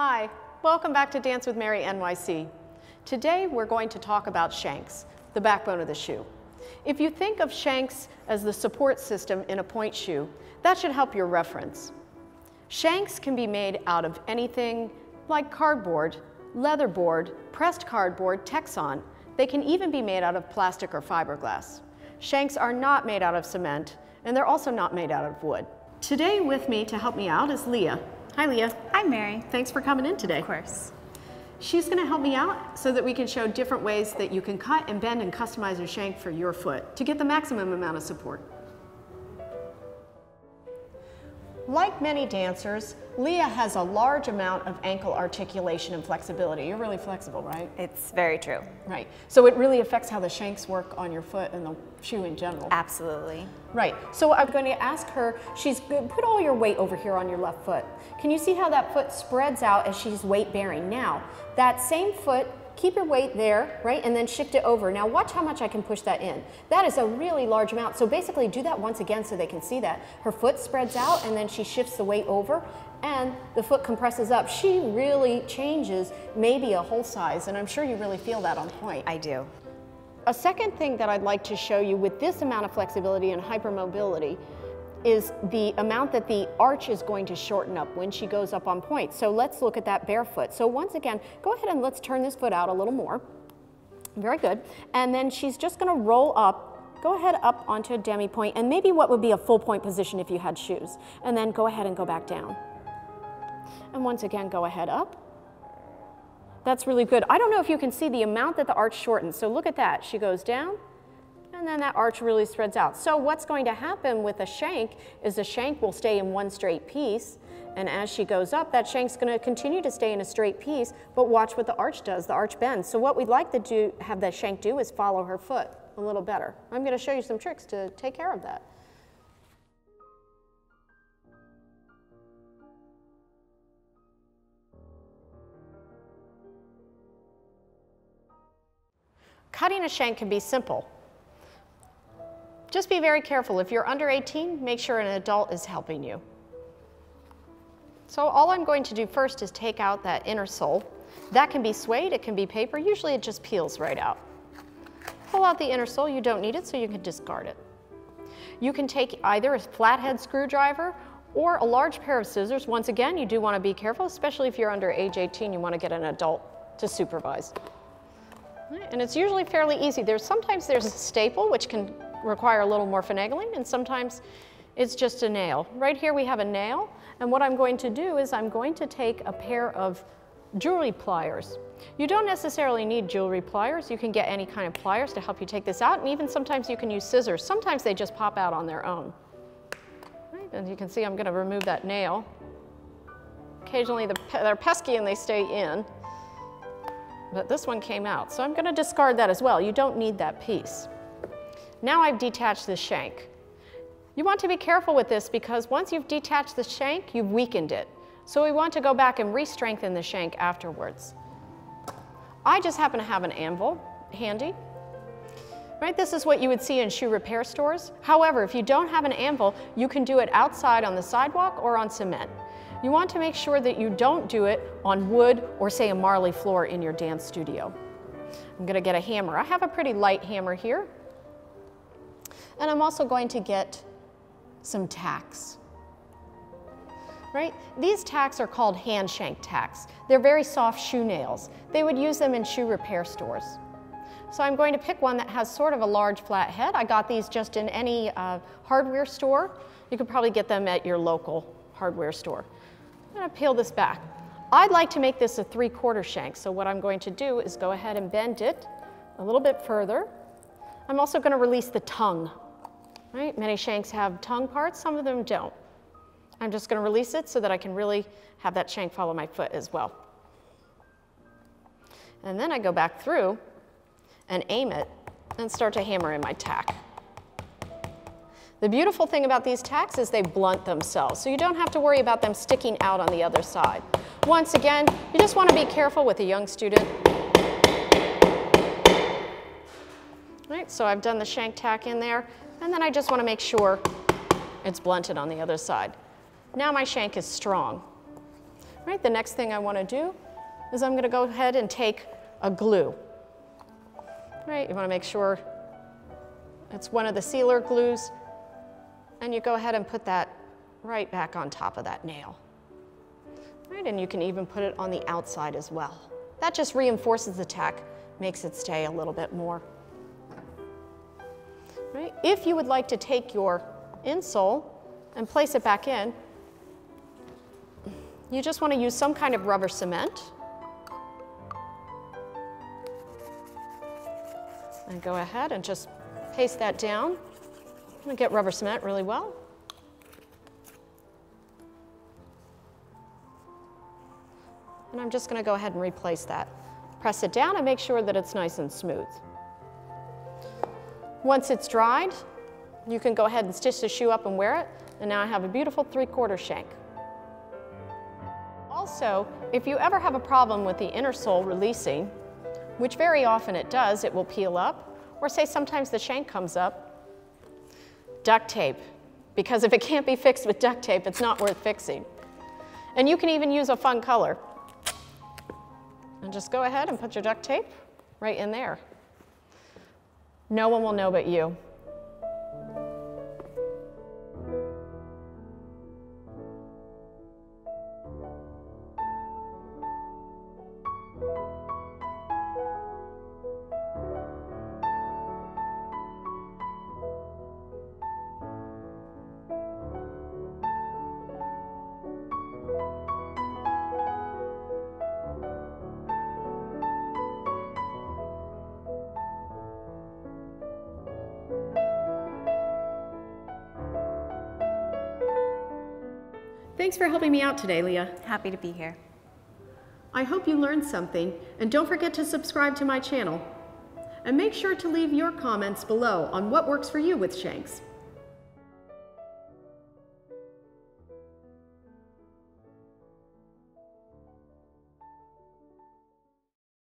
Hi, welcome back to Dance with Mary NYC. Today we're going to talk about shanks, the backbone of the shoe. If you think of shanks as the support system in a pointe shoe, that should help your reference. Shanks can be made out of anything like cardboard, leatherboard, pressed cardboard, Texan. They can even be made out of plastic or fiberglass. Shanks are not made out of cement, and they're also not made out of wood. Today with me to help me out is Leah. Hi, Leah. Hi, Mary. Thanks for coming in today. Of course. She's going to help me out so that we can show different ways that you can cut and bend and customize a shank for your foot to get the maximum amount of support. Like many dancers, Leah has a large amount of ankle articulation and flexibility. You're really flexible, right? It's very true. Right. So it really affects how the shanks work on your foot and the shoe in general. Absolutely. Right. So I'm going to ask her, put all your weight over here on your left foot. Can you see how that foot spreads out as she's weight bearing? Now, that same foot, keep your weight there, right, and then shift it over. Now watch how much I can push that in. That is a really large amount. So basically do that once again so they can see that. Her foot spreads out and then she shifts the weight over and the foot compresses up. She really changes maybe a whole size, and I'm sure you really feel that on point. I do. A second thing that I'd like to show you with this amount of flexibility and hypermobility is the amount that the arch is going to shorten up when she goes up on point. So let's look at that barefoot. So once again, go ahead and let's turn this foot out a little more. Very good. And then she's just going to roll up, go ahead up onto a demi point, and maybe what would be a full point position if you had shoes. And then go ahead and go back down. And once again, go ahead up. That's really good. I don't know if you can see the amount that the arch shortens. So look at that. She goes down, and then that arch really spreads out. So what's going to happen with a shank is the shank will stay in one straight piece, and as she goes up, that shank's going to continue to stay in a straight piece, but watch what the arch does. The arch bends. So what we'd like to have the shank do is follow her foot a little better. I'm going to show you some tricks to take care of that. Cutting a shank can be simple. Just be very careful. If you're under 18, make sure an adult is helping you. So all I'm going to do first is take out that inner sole. That can be suede, it can be paper. Usually it just peels right out. Pull out the inner sole. You don't need it, so you can discard it. You can take either a flathead screwdriver or a large pair of scissors. Once again, you do want to be careful, especially if you're under age 18. You want to get an adult to supervise. And it's usually fairly easy. Sometimes there's a staple, which can require a little more finagling, and sometimes it's just a nail. Right here we have a nail, and what I'm going to do is I'm going to take a pair of jewelry pliers. You don't necessarily need jewelry pliers. You can get any kind of pliers to help you take this out, and even sometimes you can use scissors. Sometimes they just pop out on their own. Right, and you can see I'm going to remove that nail. Occasionally they're pesky and they stay in. But this one came out, so I'm going to discard that as well. You don't need that piece. Now I've detached the shank. You want to be careful with this because once you've detached the shank, you've weakened it. So we want to go back and re-strengthen the shank afterwards. I just happen to have an anvil handy. Right, this is what you would see in shoe repair stores. However, if you don't have an anvil, you can do it outside on the sidewalk or on cement. You want to make sure that you don't do it on wood or say a marley floor in your dance studio. I'm going to get a hammer. I have a pretty light hammer here. And I'm also going to get some tacks. Right? These tacks are called hand shank tacks. They're very soft shoe nails. They would use them in shoe repair stores. So I'm going to pick one that has sort of a large flat head. I got these just in any hardware store. You could probably get them at your local hardware store. I'm going to peel this back. I'd like to make this a 3/4 shank, so what I'm going to do is go ahead and bend it a little bit further. I'm also going to release the tongue. Right? Many shanks have tongue parts, some of them don't. I'm just going to release it so that I can really have that shank follow my foot as well. And then I go back through and aim it and start to hammer in my tack. The beautiful thing about these tacks is they blunt themselves, so you don't have to worry about them sticking out on the other side. Once again, you just want to be careful with a young student. Right, so I've done the shank tack in there, and then I just want to make sure it's blunted on the other side. Now my shank is strong. Right, the next thing I want to do is I'm going to go ahead and take a glue. Right, you want to make sure it's one of the sealer glues, and you go ahead and put that right back on top of that nail. Right, and you can even put it on the outside as well. That just reinforces the tack, makes it stay a little bit more. Right, if you would like to take your insole and place it back in, you just want to use some kind of rubber cement. And go ahead and just paste that down. I'm going to get rubber cement really well. And I'm just going to go ahead and replace that. Press it down and make sure that it's nice and smooth. Once it's dried, you can go ahead and stitch the shoe up and wear it. And now I have a beautiful 3/4 shank. Also, if you ever have a problem with the inner sole releasing, which very often it does, it will peel up, or say sometimes the shank comes up, duct tape. Because if it can't be fixed with duct tape, it's not worth fixing. And you can even use a fun color. And just go ahead and put your duct tape right in there. No one will know but you. Thanks for helping me out today, Leah. Happy to be here. I hope you learned something, and don't forget to subscribe to my channel. And make sure to leave your comments below on what works for you with shanks.